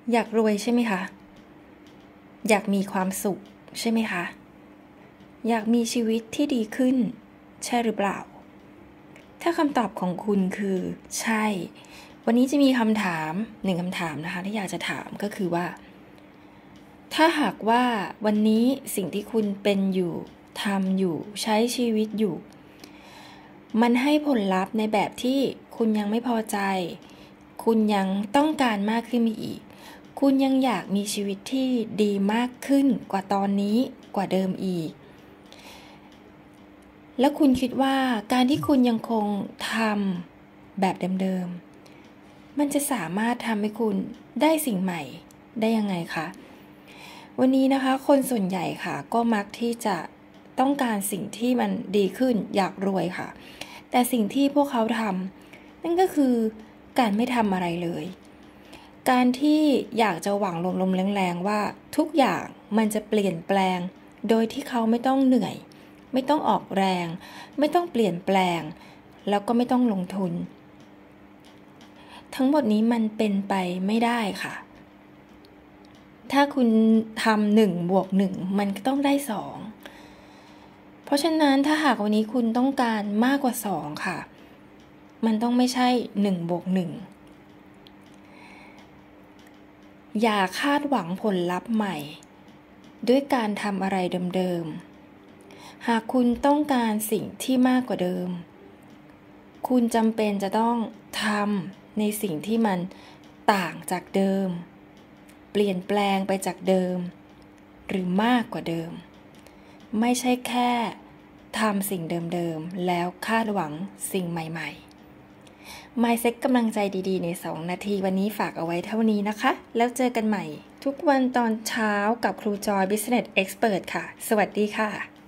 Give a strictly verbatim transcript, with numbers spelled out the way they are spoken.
อยากรวยใช่ไหมคะอยากมีความสุขใช่ไหมคะอยากมีชีวิตที่ดีขึ้นใช่หรือเปล่าถ้าคำตอบของคุณคือใช่วันนี้จะมีคำถามหนึ่งคำถามนะคะที่อยากจะถามก็คือว่าถ้าหากว่าวันนี้สิ่งที่คุณเป็นอยู่ทำอยู่ใช้ชีวิตอยู่มันให้ผลลัพธ์ในแบบที่คุณยังไม่พอใจคุณยังต้องการมากขึ้นไปอีกคุณยังอยากมีชีวิตที่ดีมากขึ้นกว่าตอนนี้กว่าเดิมอีกแล้วคุณคิดว่าการที่คุณยังคงทำแบบเดิมๆมันจะสามารถทำให้คุณได้สิ่งใหม่ได้ยังไงคะวันนี้นะคะคนส่วนใหญ่ค่ะก็มักที่จะต้องการสิ่งที่มันดีขึ้นอยากรวยค่ะแต่สิ่งที่พวกเขาทำนั่นก็คือการไม่ทำอะไรเลยการที่อยากจะหวังลมๆแรงๆว่าทุกอย่างมันจะเปลี่ยนแปลงโดยที่เขาไม่ต้องเหนื่อยไม่ต้องออกแรงไม่ต้องเปลี่ยนแปลงแล้วก็ไม่ต้องลงทุนทั้งหมดนี้มันเป็นไปไม่ได้ค่ะถ้าคุณทำหนึ่งบวกหนึ่งมันก็ต้องได้สองเพราะฉะนั้นถ้าหากวันนี้คุณต้องการมากกว่าสองค่ะมันต้องไม่ใช่หนึ่งบวกหนึ่งอย่าคาดหวังผลลัพธ์ใหม่ด้วยการทำอะไรเดิมๆหากคุณต้องการสิ่งที่มากกว่าเดิมคุณจำเป็นจะต้องทำในสิ่งที่มันต่างจากเดิมเปลี่ยนแปลงไปจากเดิมหรือมากกว่าเดิมไม่ใช่แค่ทำสิ่งเดิมๆแล้วคาดหวังสิ่งใหม่ๆ Mindset กำลังใจดีๆในสองนาทีวันนี้ฝากเอาไว้เท่านี้นะคะแล้วเจอกันใหม่ทุกวันตอนเช้ากับครูจอย Business Expert ค่ะสวัสดีค่ะ